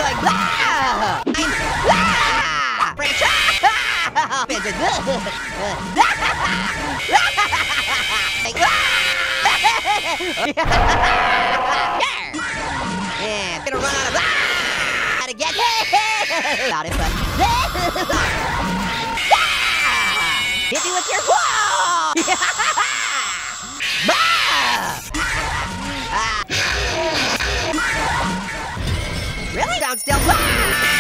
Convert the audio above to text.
going blah! I'm blah! Branch off! It's a good. Yeah, I'm gonna run out of blah! Gotta get got it, but hit me with your whoa! Really? Sound still.